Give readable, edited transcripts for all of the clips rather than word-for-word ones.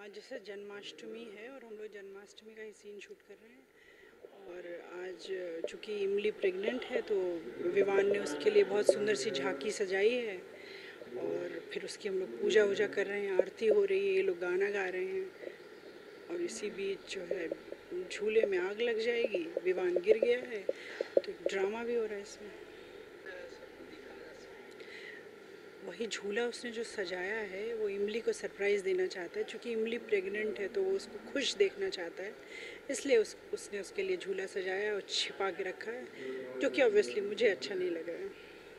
आज जैसे जन्माष्टमी है और हम लोग जन्माष्टमी का ही सीन शूट कर रहे हैं। और आज चूँकि इमली प्रेग्नेंट है तो विवान ने उसके लिए बहुत सुंदर सी झांकी सजाई है और फिर उसकी हम लोग पूजा वूजा कर रहे हैं, आरती हो रही है, ये लोग गाना गा रहे हैं। और इसी बीच जो है झूले में आग लग जाएगी, विवान गिर गया है तो एक ड्रामा भी हो रहा है इसमें। वही झूला उसने जो सजाया है वो इमली को सरप्राइज़ देना चाहता है, क्योंकि इमली प्रेग्नेंट है तो वो उसको खुश देखना चाहता है, इसलिए उसने उसके लिए झूला सजाया और छिपा के रखा है, जो कि ऑब्वियसली मुझे अच्छा नहीं लगा है।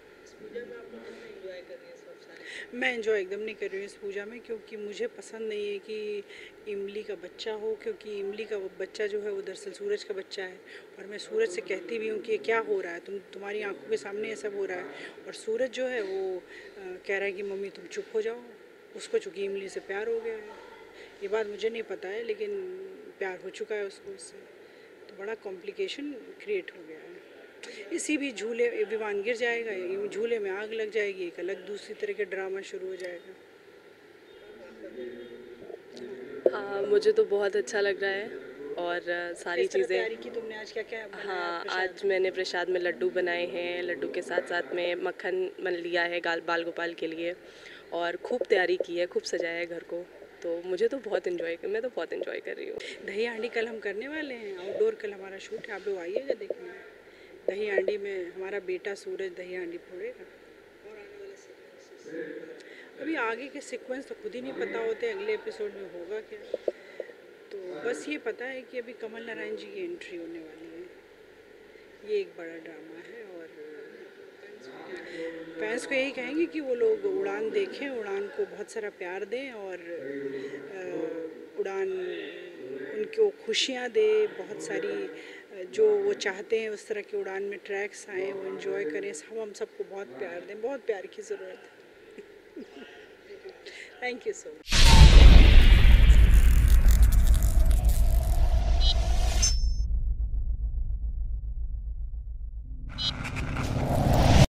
मैं एंजॉय एकदम नहीं कर रही हूँ इस पूजा में, क्योंकि मुझे पसंद नहीं है कि इमली का बच्चा हो, क्योंकि इमली का वो बच्चा जो है वो दरअसल सूरज का बच्चा है। और मैं सूरज से कहती भी हूँ कि ये क्या हो रहा है, तुम्हारी आंखों के सामने ये सब हो रहा है। और सूरज जो है वो कह रहा है कि मम्मी तुम चुप हो जाओ, उसको चूँकि इमली से प्यार हो गया है। ये बात मुझे नहीं पता है, लेकिन प्यार हो चुका है उसको उससे, तो बड़ा कॉम्प्लिकेशन क्रिएट हो गया है। इसी भी झूले विमान गिर जाएगा, झूले में आग लग जाएगी, एक अलग दूसरी तरह का ड्रामा शुरू हो जाएगा। हाँ, मुझे तो बहुत अच्छा लग रहा है और सारी चीज़ें। तैयारी की तुमने आज, क्या क्या बनाया? हाँ, आज मैंने प्रसाद में लड्डू बनाए हैं, लड्डू के साथ साथ में मक्खन बन लिया है बाल गोपाल के लिए, और खूब तैयारी की है, खूब सजाया है घर को। तो मुझे तो बहुत मैं तो बहुत इन्जॉय कर रही हूँ। दही हांडी कल हम करने वाले हैं, आउटडोर कल हमारा शूट है, आप लोग आइएगा देखने। दही हांडी में हमारा बेटा सूरज दही हांडी फोड़ेगा। अभी आगे के सीक्वेंस तो खुद ही नहीं पता होते अगले एपिसोड में होगा क्या, तो बस ये पता है कि अभी कमल नारायण जी की एंट्री होने वाली है। ये एक बड़ा ड्रामा है और फैंस को यही कहेंगे कि वो लोग उड़ान देखें, उड़ान को बहुत सारा प्यार दें और उड़ान उनको खुशियाँ दे, बहुत सारी जो वो चाहते हैं उस तरह की उड़ान में ट्रैक्स आएँ, वो एंजॉय करें। हम सबको बहुत प्यार दें, बहुत प्यार की ज़रूरत है। Thank you so much.